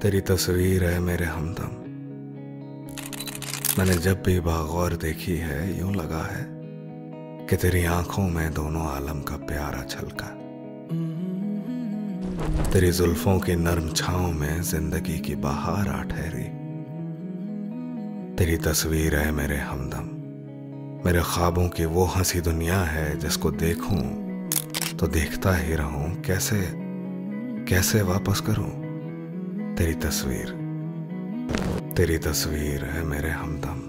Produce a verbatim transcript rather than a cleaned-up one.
तेरी तस्वीर है मेरे हमदम। मैंने जब भी बागौर देखी है यूं लगा है कि तेरी आंखों में दोनों आलम का प्यारा छलका। तेरी जुल्फों की नर्म छांव में जिंदगी की बहार आ ठहरी। तेरी तस्वीर है मेरे हमदम। मेरे ख्वाबों की वो हंसी दुनिया है जिसको देखूं तो देखता ही रहूं। कैसे कैसे वापस करूं तेरी तस्वीर। तेरी तस्वीर है मेरे हमदम।